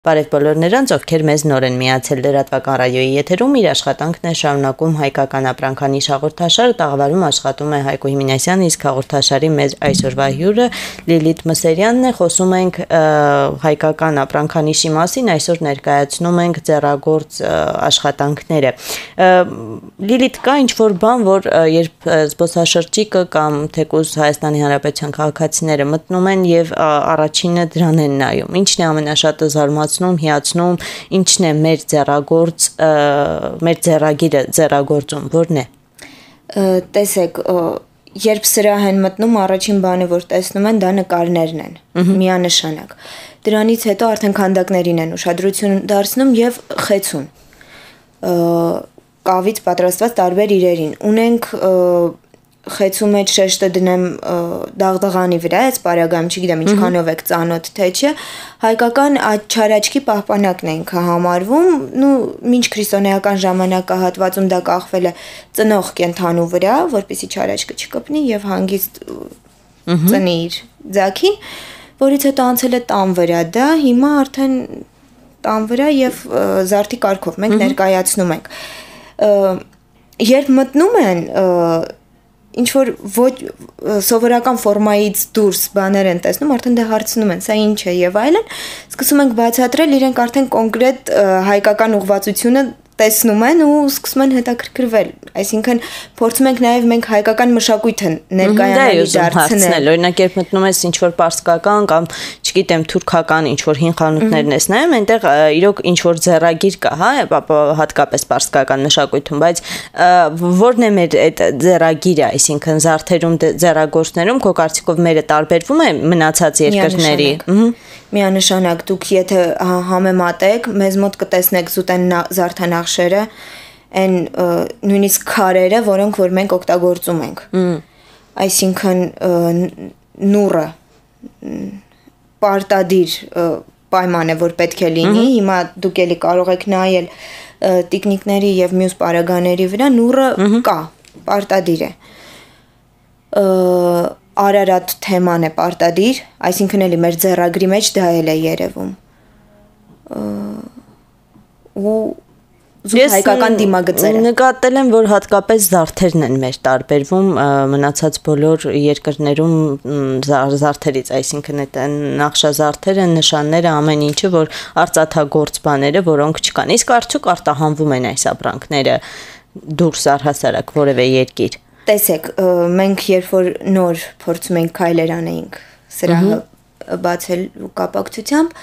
Բարև բոլոր նրանց, ովքեր մեզ նոր են միացել լրատվական ռադիոյի եթերում, իր աշխատանքն է շարունակում հայկական ապրանքանիշ հաղորդաշարը, տաղավարում աշխատում է Հայկո Հիմինասյանը, իսկ հաղորդաշարի մեր այսօրվա հյուրը Լիլիթ Մսերյանն է, խոսում ենք հայկական ապրանքանիշի մասին, այսօր ներկայացնում ենք ձեռագործ աշխատանքները։ Լիլիթ, կա ինչ-որ բան, որ երբ զբոսաշրջիկը կամ թեկուզ Հայաստանի Հանրապետության քաղաքացիները մտնում են եւ առաջինը դրան են նայում, ինչն է ամենաշատը զարմացնում, հիացնում, ինչն է մեր ձեռագործ, մեր ձեռագիրը ձեռագործում, որն է։ Տեսեք, երբ սրահ են մտնում, առաջին բանը, որ տեսնում են, դա նկարներն են, միանշանակ։ Դրանից հետո արդեն քանդակներին են ուշադրություն դարձնում եւ խեցուն։ Կավից պատրաստված տարբեր իրերին։ Ունենք խեցու մեջ շեշտը դնեմ դաղդղանի վրա, այս պարագայում չգիտեմ ինչքանով եք ծանոթ թե չէ, հայկական չարաչքի պահպանակն է ինքը համարվում, մինչ քրիստոնեական ժամանակահատվածում դա կախվել է ծնող կենդանու վրա, որպեսզի չարաչքը չկպնի եւ հանգիստ ծնի իր ձագին, որից հետո անցել է տան վրա, դա հիմա արդեն տան վրա եւ զարդի կարգով մենք ներկայացնում ենք։ Երբ մտնում են ինչ որ ոչ սովորական ֆորմայից դուրս բաներ են տեսնում, արդեն դա հարցնում են, սա ինչ է եւ այլն, սկսում ենք բացատրել, իրենք արդեն կոնկրետ հայկական ուղղվածությունը տեսնում են ու սկսում են հետաքրքրվել, այսինքն փորձում ենք նաև մենք հայկական մշակույթը ներկայանալի դարձնել։ Օրինակ երբ մտնում ես ինչ-որ պարսկական կամ չգիտեմ թուրքական ինչ-որ հին խանութներն ես նայում, այնտեղ իրոք ինչ-որ ձեռագիր կա, հա, հատկապես պարսկական մշակույթում, բայց որն է մեր այդ ձեռագիրը, այսինքն զարդերում ձեռագործներում քո կարծիքով մերը տարբերվում է մնացած երկրների։ Միանշանակ դուք եթե համեմատեք, մեզ մոտ կտեսնեք զուտեն զարդանախշերը, այն նույնիսկ քարերը, որոնք որ մենք օգտագործում ենք։ Այսինքն նուրը պարտադիր պայման է, որ պետք է լինի, հիմա դուք էլի կարող եք նայել տիկնիկների եւ մյուս պարագաների վրա, նուրը կա, պարտադիր է։ Արարատ թեման է պարտադիր, այսինքն էլի մեր ձեռագրի մեջ դա էլ է երևում։ Ու զուտ հայկական դիմագծերը։ Նկատել եմ, որ հատկապես զարդերն են մեր տարբերվում մնացած բոլոր երկրներում զարդերից, այսինքն այդ նախշազարդերը, նշանները, ամեն ինչը, որ արծաթագործ բաները, որոնք չկան։ Իսկ արդյոք արտահանվում են այս ապրանքները դուրս առհասարակ որևէ երկիր։ Տեսեք, մենք երբ որ նոր փորձում ենք քայլեր անեինք սրահը բացելու կապակցությամբ,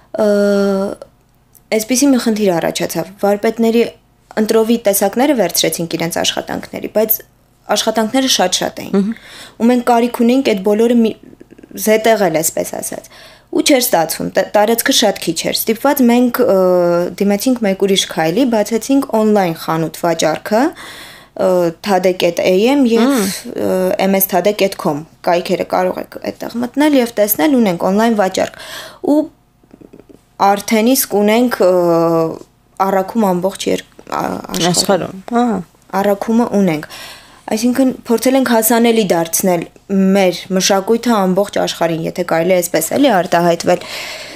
այսպիսի մի խնդիր առաջացավ։ Վարպետների ընտրովի տեսակները վերցրեցինք իրենց աշխատանքների, բայց աշխատանքները շատ էին։ Ու մենք կարիք ունեինք այդ բոլորը զետեղել, այսպես ասած։ Ու չէր ստացվում, տարածքը շատ քիչ էր։ Ստիպված մենք դիմեցինք մեկ ուրիշ քայլի, բացեցինք on-line խանութ վաճառքը, thade.am եւ ms.thade.com կայքերը կարող եք այդտեղ մտնել եւ տեսնել, ունենք on-line վաճառք ու արդեն իսկ ունենք առաքում ամբողջ աշխարհում, առաքումը ունենք, այսինքն փորձել ենք հասանելի դարձնել մեր մշակույթը ամբողջ աշխարհին, եթե կարելի է այսպես էլի արտահայտվել։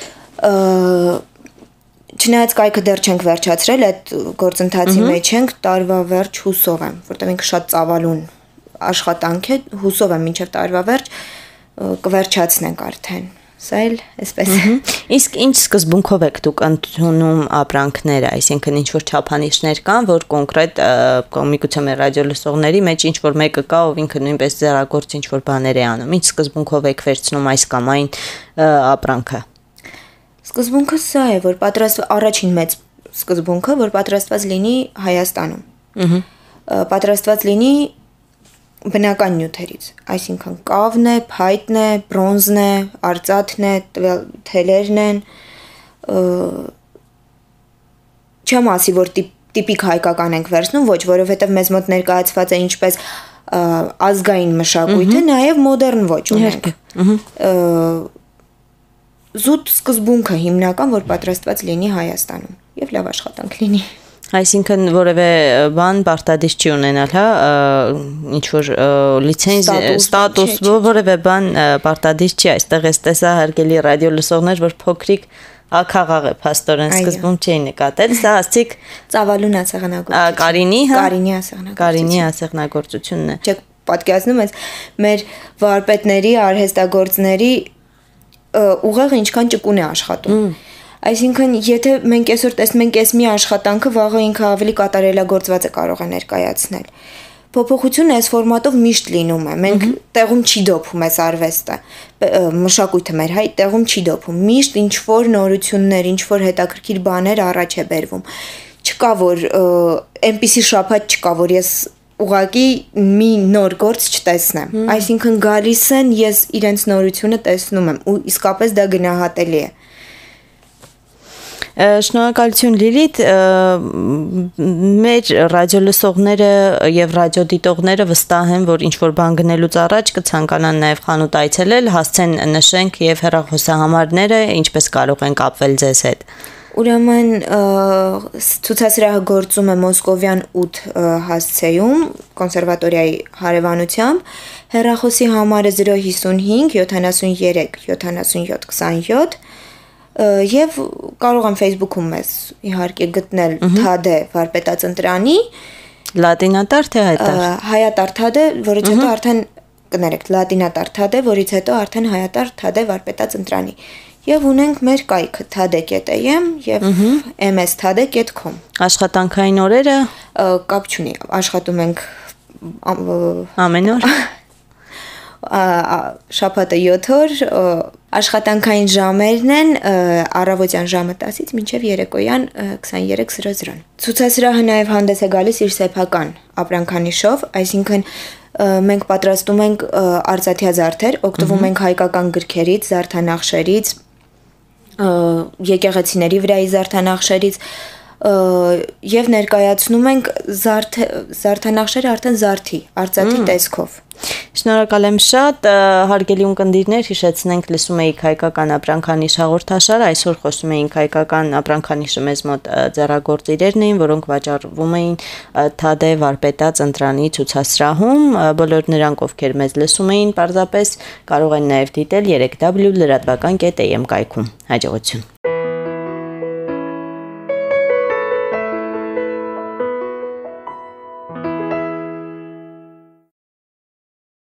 Չնայած կայքը դեռ չենք վերջացրել, այդ գործընթացի մեջ ենք, տարվա վերջ հուսով եմ, որտեղ ինքը շատ ծավալուն աշխատանք է, հուսով եմ մինչև տարվա վերջ կվերջացնենք արդեն։ Սա էլ այսպես է։ Իսկ ինչ սկզբունքով եք դուք ընդունում ապրանքները, այսինքն ինչ որ չափանիշներ կան, որ կոնկրետ միգուցե մեր ռադիո լսողների մեջ ինչ որ մեկը կա, ով ինքը նույնպես ձեռագործ ինչ որ բաներ է անում, ինչ սկզբունքով եք վերցնում այս կամ այն ապրանքը։ Սկզբունքը սա է, որ առաջին մեծ սկզբունքը, որ պատրաստված լինի Հայաստանում։ Պատրաստված լինի բնական նյութերից, այսինքն կավն է, փայտն է, բրոնզն է, արծաթն է, թելերն են։ Չեմ ասի, որ տիպիկ հայկական ենք վերցնում, ոչ, որովհետև մեզ մոտ ներկայացված է ինչպես ազգային մշակույթը, նաև մոդեռն ոճ ունենք։ Զուտ սկզբունքը հիմնական, որ պատրաստված լինի Հայաստանում եւ լավ աշխատանք լինի։ Այսինքն որևէ բան պարտադիր չի ունենալ, հա, ինչ որ լիցենզ, ստատուս, որևէ բան պարտադիր չի, այստեղ էս տեսա հարգելի ռադիո լսողներ, որ փոքրիկ ակաղաղ է, փաստորեն սկզբում չէի նկատել, սա ասիկ Ծավալուն ասեղնագործություն։ Կարինի, հա, Կարինի ասեղնագործությունն է։ Չեք պատկերացնում ես մեր վարպետների, արհեստագործների ուղեղը ինչքան ճկուն է աշխատում։ Այսինքն, եթե մենք այսօր տեսնում ենք այս մի աշխատանքը, վաղը ինքը ավելի կատարելագործված է կարող է ներկայացնել։ Փոփոխությունը այս ֆորմատով միշտ լինում է։ Մենք տեղում չի դոփում այս արվեստը, մշակույթը մեր, հայ, տեղում չի դոփում։ Միշտ ինչ որ նորություններ, ինչ որ հետաքրքիր բաներ առաջ է բերվում։ Չկա որ այնպիսի շաբաթ չկա, որ ես ուղղակի մի նոր գործ չտեսնեմ։ Այսինքն գալիս են, ես իրենց նորությունը տեսնում եմ ու իսկապես դա գնահատելի է։ Շնորհակալություն Լիլիթ, մեր ռադիոլսողները եւ ռադիոդիտողները վստահ են, որ ինչ որ բան գնելուց առաջ կցանկանան նաեւ խանութ այցելել, հասցեն նշենք եւ հեռախոսահամարները, ինչպես կարող են կապվել ձեզ հետ։ Ուրեմն ցուցասրահը գործում է Մոսկովյան 8 հասցեում, կոնսերվատորիայի հարևանությամբ, հեռախոսի համարը 055 73 77 27 եւ կարող եմ Facebook-ում մեզ իհարկե գտնել Թադե վարպետածնտրանի լատինատար թե հայտար հայատար Թադե, որից հետո արդեն կներեք լատինատար Թադե, որից հետո արդեն հայատար Թադե վարպետածնտրանի եւ ունենք մեր կայքը thade.am եւ msthade.com աշխատանքային օրերը կապ չունի, աշխատում ենք ամեն օր շաբաթը 7 օր, աշխատանքային ժամերն են առավոտյան ժամը 10-ից մինչև երեկոյան 23:00։ Ցուցասրահը նաև հանդես է գալիս իր սեփական ապրանքանիշով, այսինքն մենք պատրաստում ենք արծաթյա զարդեր, օգտվում ենք հայկական գրքերից, զարդանախշերից, եկեղեցիների վրայի զարդանախշերից եւ ներկայացնում ենք զարդանախշերը արդեն զարդի, արծաթի տեսքով։ Շնորհակալ եմ շատ, հարգելի ունկնդիրներ, հիշեցնենք լսում էիք հայկական ապրանքանիշ հաղորդաշար, այսօր խոսում էինք հայկական ապրանքանիշը մեզ մոտ ձեռագործ իրերն էին, որոնք վաճառվում էին Թադե վարպետածնտրանի ցուցասրահում, բոլոր նրանք, ովքեր մեզ լսում էին, պարզապես կարող են նաև դիտել 3w.lratvakan.am կայքում։ Հաջողություն։